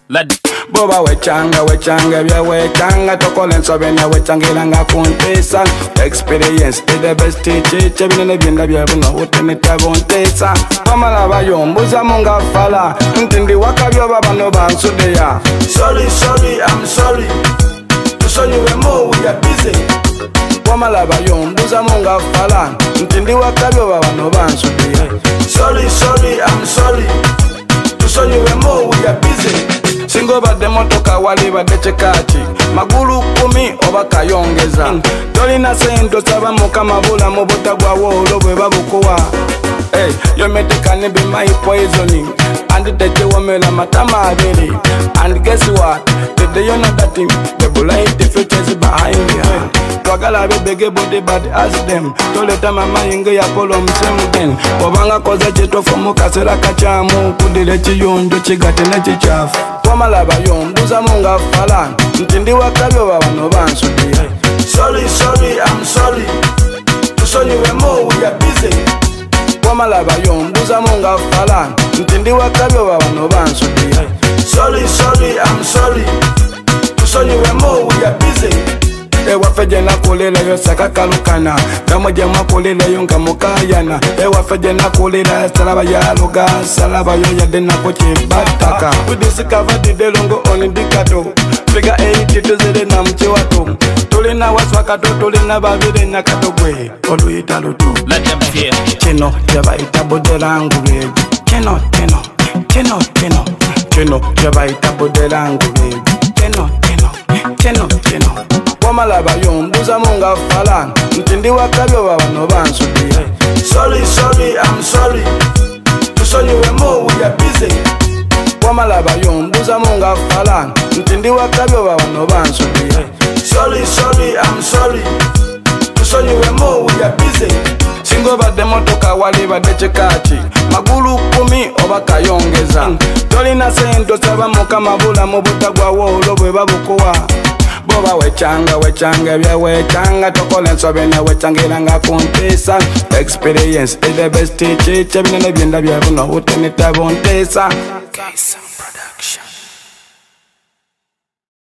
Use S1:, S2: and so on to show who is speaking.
S1: Boba wechanga bya wechanga tokole nsobenya wechangira nga kuntesa. Experience is the best teacher binene byenda bya buno uteneta bontesa. Pamala bayombuza munga fala ntindi wakabyo babano bansudeya. Sorry, I'm sorry. To show you a more we are busy. Pamala bayombuza munga fala ntindi wakabyo babano bansudeya. Sorry, I'm sorry. To show you a more we are busy. Singo bade motoka wali bade chekati magulu 10 oba kayongeza. Tolina sento saba mukama bula mubuta gwa wolo bwe babukuwa. Hey, your medical be my poisoning. And the day wamela matama abeli. And guess what? The day you know that thing, the bullet the futures behind you. Twagala bebege body bad as them. Toleta mama inge ya polo msemgen. Wabanga koza cheto fomu kasera kachamu. Kudile chiyonjo chigate na chichafu. Wamala bayombuza munga fala ntindi wakabyo babano bansudiya. Sorry, I'm sorry. To show you a more we are busy. Wamala bayombuza munga fala ntindi wakabyo babano bansudiya. Sorry, I'm sorry. To show you a more we are busy. Ewa feje na kulela yo saka kalukana Kamoja makulela yo nga mukayana. Ewa feje na kulela salaba ya luga salaba yo ya dena koche bataka. We discover the delongo on indicator. Figure 8 to zede na mche watu. Tulina waswakato tulina babide na katogwe olu italutu.
S2: Let them fear.
S1: Chino jaba itabodelangu baby. Chino jaba itabodelangu baby. Chino Wamala bayombuza munga fala ntindi wakabyo babano bansudiya. Sorry, I'm sorry. To show you a more we are busy. Wamala bayombuza munga fala ntindi wakabyo babano bansudiya. Sorry, I'm sorry. To show you a more we are busy. Singo bade motoka wali bade chekati magulu 10 oba kayongeza. Tolina sento saba mukama bula mubuta gwa wolo bwe babukuwa. Boba wechanga bya wechanga tokole nsobenya wechangira nga kuntesa. Experience is the best teacher binene byenda bya buno uteneta bontesa.
S2: Production.